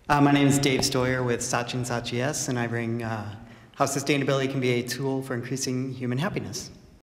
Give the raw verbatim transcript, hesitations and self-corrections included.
Uh, my name is Dave Steuer with Saatchi and Saatchi S, and I bring uh, how sustainability can be a tool for increasing human happiness.